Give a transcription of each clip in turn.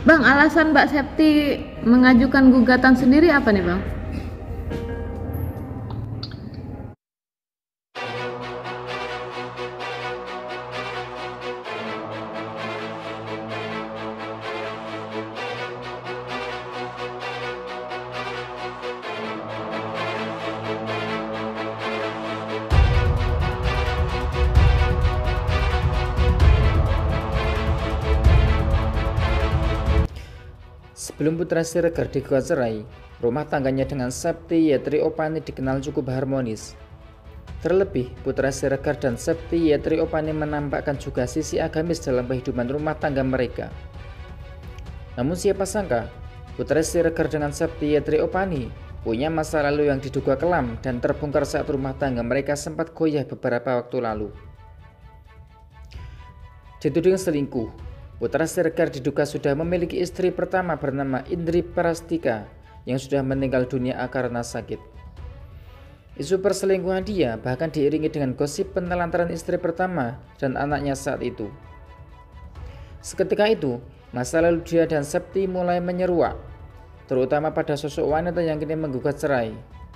Bang, alasan Mbak Septi mengajukan gugatan sendiri apa nih Bang? Sebelum Putra Siregar digugat cerai, rumah tangganya dengan Septi Yetri Opani dikenal cukup harmonis. Terlebih, Putra Siregar dan Septi Yetri Opani menampakkan juga sisi agamis dalam kehidupan rumah tangga mereka. Namun siapa sangka, Putra Siregar dengan Septi Yetri Opani punya masa lalu yang diduga kelam dan terbongkar saat rumah tangga mereka sempat goyah beberapa waktu lalu. Dituding selingkuh, Putra Siregar diduga sudah memiliki istri pertama bernama Indri Prastika yang sudah meninggal dunia karena sakit. Isu perselingkuhan dia bahkan diiringi dengan gosip penelantaran istri pertama dan anaknya saat itu. Seketika itu, masa lalu dia dan Septi mulai menyeruak, terutama pada sosok wanita yang kini menggugat cerai.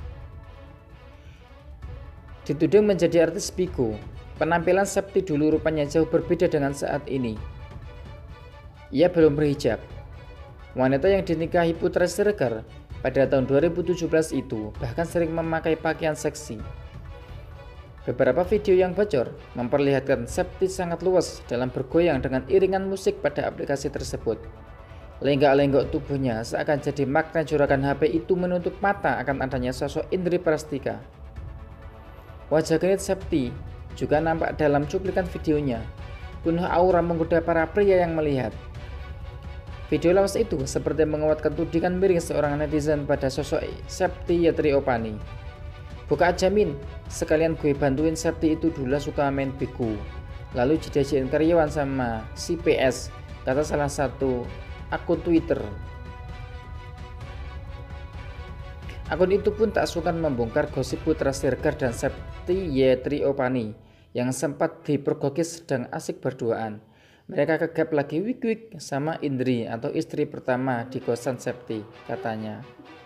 Dituding menjadi artis bigo, penampilan Septi dulu rupanya jauh berbeda dengan saat ini. Ia belum berhijab. Wanita yang dinikahi Putra Siregar pada tahun 2017 itu bahkan sering memakai pakaian seksi. Beberapa video yang bocor memperlihatkan Septi sangat luas dalam bergoyang dengan iringan musik pada aplikasi tersebut. Lenggak-lenggok tubuhnya seakan jadi magnet juragan HP itu menutup mata akan adanya sosok Indri Prastika. Wajah genit Septi juga nampak dalam cuplikan videonya, penuh aura menggoda para pria yang melihat. Video lawas itu seperti menguatkan tudingan miring seorang netizen pada sosok Septi Yetri Opani. Buka jamin, sekalian gue bantuin Septi itu dulu suka main bigo, lalu dijadiin karyawan sama si PS, kata salah satu akun Twitter. Akun itu pun tak sungkan membongkar gosip Putra Siregar dan Septi Yetri Opani yang sempat dipergoki sedang asik berduaan. Mereka kegap lagi wik-wik sama Indri atau istri pertama di kosan Septi, katanya.